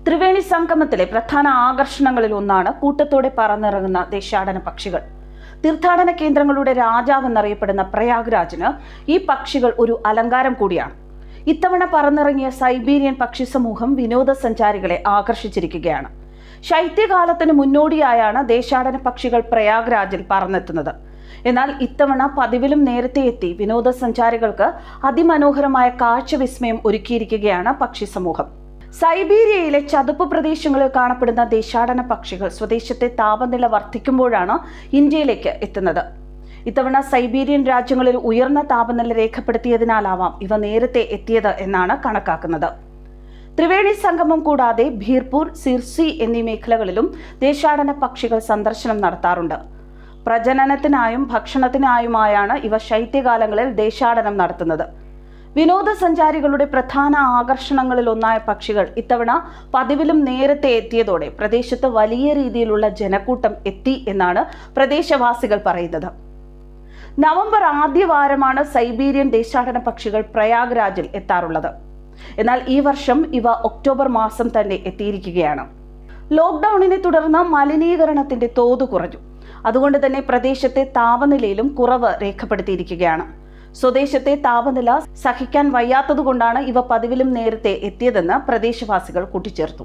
ത്രിവേണി സംഗമത്തിലെ പ്രധാന ആകർഷണങ്ങളിൽ ഒന്നാണ് കൂട്ടത്തോടെ പറന്നിറങ്ങുന്ന ദേശാടന പക്ഷികൾ. തീർത്ഥാടന കേന്ദ്രങ്ങളുടെ രാജാവെന്നറിയപ്പെടുന്ന പ്രയാഗ്രാജിന് ഈ പക്ഷികൾ ഒരു അലങ്കാരം കൂടിയാണ്. ഇത്തവണ പറന്നിറങ്ങിയ സൈബീരിയൻ പക്ഷി സമൂഹം വിനോദസഞ്ചാരികളെ ആകർഷിച്ചിരിക്കുകയാണ്. ശൈത്യകാലത്തിന് മുന്നോടിയായാണ് ദേശാടന പക്ഷികൾ പ്രയാഗ്രാജിൽ പറന്നെത്തുന്നത്. എന്നാൽ ഇത്തവണ പതിവിലും നേരത്തെ എത്തി വിനോദസഞ്ചാരികൾക്ക് അതിമനോഹരമായ കാഴ്ച വിസ്മയം ഒരുക്കിയിരിക്കുകയാണ് പക്ഷി സമൂഹം. സൈബീരിയയിലെ ചതുപ്പ് പ്രദേശങ്ങളിൽ കാണപ്പെടുന്ന ദേശാടന പക്ഷികൾ സ്വദേശത്തെ താപനില വർദ്ധിക്കുമ്പോഴാണ് ഇന്ത്യയിലേക്ക് എത്തുന്നത്. ഇത്തവണ സൈബീരിയൻ രാജ്യങ്ങളിൽ ഉയർന്ന താപനില രേഖപ്പെടുത്തിയതിനാലാവാം ഇവ നേരത്തെ എത്തിയത് എന്നാണ് കണക്കാക്കുന്നത്. ത്രിവേണി സംഗമം കൂടാതെ ഭീർപൂർ, സിർസി എന്നീ മേഖലകളിലും ദേശാടന പക്ഷികൾ സന്ദർശനം നടത്താറുണ്ട്. പ്രജനനത്തിനായും ഭക്ഷണത്തിനായുമായാണ് ഇവ ശൈത്യകാലങ്ങളിൽ ദേശാടനം നടത്തുന്നത്. വിനോദസഞ്ചാരികളുടെ പ്രധാന ആകർഷണങ്ങളിൽ ഒന്നായ പക്ഷികൾ ഇത്തവണ പതിവിലും നേരത്തെ എത്തിയതോടെ പ്രദേശത്ത് വലിയ രീതിയിലുള്ള ജനക്കൂട്ടം എത്തി എന്നാണ് പ്രദേശവാസികൾ പറയുന്നത്. നവംബർ ആദ്യവാരമാണ് സൈബീരിയൻ ദേശാടന പക്ഷികൾ പ്രയാഗ്രാജിൽ എത്താറുള്ളത്. എന്നാൽ ഈ വർഷം ഇവ ഒക്ടോബർ മാസം തന്നെ എത്തിയിരിക്കുകയാണ്. ലോക്ക്ഡൌണിനെ തുടർന്ന് മലിനീകരണത്തിന്റെ തോത് കുറഞ്ഞു. അതുകൊണ്ട് തന്നെ പ്രദേശത്തെ താപനിലയിലും കുറവ് രേഖപ്പെടുത്തിയിരിക്കുകയാണ്. സ്വദേശത്തെ താപനില സഹിക്കാൻ വയ്യാത്തതുകൊണ്ടാണ് ഇവ പതിവിലും നേരത്തെ എത്തിയതെന്ന് പ്രദേശവാസികൾ കൂട്ടിച്ചേർത്തു.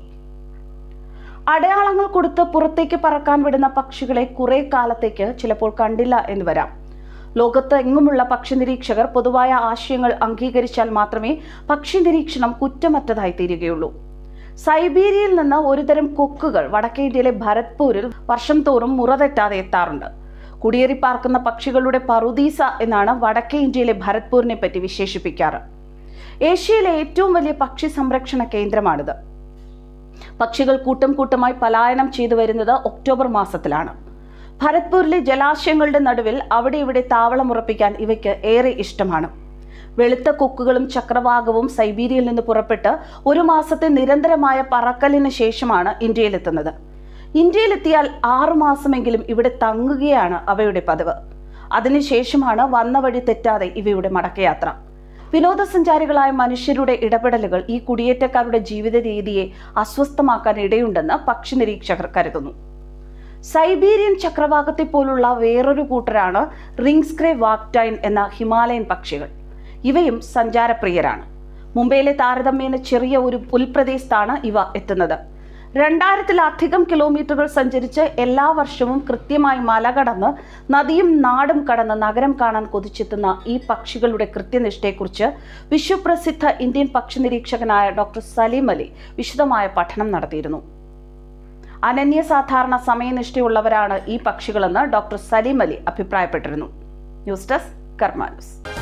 അടയാളങ്ങൾ കൊടുത്ത് പുറത്തേക്ക് പറക്കാൻ വിടുന്ന പക്ഷികളെ കുറെ കാലത്തേക്ക് ചിലപ്പോൾ കണ്ടില്ല എന്ന് വരാം. ലോകത്ത് എങ്ങുമുള്ള പക്ഷി നിരീക്ഷകർ പൊതുവായ ആശയങ്ങൾ അംഗീകരിച്ചാൽ മാത്രമേ പക്ഷി നിരീക്ഷണം കുറ്റമറ്റതായി തീരുകയുള്ളൂ. സൈബീരിയയിൽ നിന്ന് ഒരുതരം കൊക്കുകൾ വടക്കേ ഇന്ത്യയിലെ ഭരത്പൂരിൽ വർഷം തോറും മുറതെറ്റാതെ എത്താറുണ്ട്. കുടിയേറി പാർക്കുന്ന പക്ഷികളുടെ പറുദീസ എന്നാണ് വടക്കേ ഇന്ത്യയിലെ ഭരത്പൂരിനെ പറ്റി വിശേഷിപ്പിക്കാറ്. ഏഷ്യയിലെ ഏറ്റവും വലിയ പക്ഷി സംരക്ഷണ കേന്ദ്രമാണിത്. പക്ഷികൾ കൂട്ടം കൂട്ടമായി പലായനം ചെയ്തു വരുന്നത് ഒക്ടോബർ മാസത്തിലാണ്. ഭരത്പൂരിലെ ജലാശയങ്ങളുടെ നടുവിൽ അവിടെ ഇവിടെ താവളമുറപ്പിക്കാൻ ഇവയ്ക്ക് ഏറെ ഇഷ്ടമാണ്. വെളുത്ത കൊക്കുകളും ചക്രവാകവും സൈബീരിയയിൽ നിന്ന് പുറപ്പെട്ട് ഒരു മാസത്തെ നിരന്തരമായ പറക്കലിന് ശേഷമാണ് ഇന്ത്യയിലെത്തുന്നത്. ഇന്ത്യയിലെത്തിയാൽ 6 മാസമെങ്കിലും ഇവിടെ തങ്ങുകയാണ് അവയുടെ പതിവ്. അതിനുശേഷമാണ് വന്ന വഴി തെറ്റാതെ ഇവയുടെ മടക്കയാത്ര. വിനോദസഞ്ചാരികളായ മനുഷ്യരുടെ ഇടപെടലുകൾ ഈ കുടിയേറ്റക്കാരുടെ ജീവിത രീതിയെ അസ്വസ്ഥമാക്കാൻ ഇടയുണ്ടെന്ന് പക്ഷി നിരീക്ഷകർ കരുതുന്നു. സൈബീരിയൻ ചക്രവാകത്തെ പോലുള്ള വേറൊരു കൂട്ടരാണ് റിംഗ്സ്ക്രേ വാക്ടൈൻ എന്ന ഹിമാലയൻ പക്ഷികൾ. ഇവയും സഞ്ചാരപ്രിയരാണ്. മുംബൈയിലെ താരതമ്യേന ചെറിയ ഒരു പുൽപ്രദേശത്താണ് ഇവ എത്തുന്നത്. 2000-ലധികം കിലോമീറ്ററുകൾ സഞ്ചരിച്ച് എല്ലാ വർഷവും കൃത്യമായി മല കടന്ന് നദിയും നാടും കടന്ന് നഗരം കാണാൻ കൊതിച്ചെത്തുന്ന ഈ പക്ഷികളുടെ കൃത്യനിഷ്ഠയെക്കുറിച്ച് വിശ്വപ്രസിദ്ധ ഇന്ത്യൻ പക്ഷി നിരീക്ഷകനായ ഡോക്ടർ സലീം അലി വിശദമായ പഠനം നടത്തിയിരുന്നു. അനന്യസാധാരണ സമയനിഷ്ഠയുള്ളവരാണ് ഈ പക്ഷികളെന്ന് ഡോക്ടർ സലീം അലി അഭിപ്രായപ്പെട്ടിരുന്നു. News desk Karma news.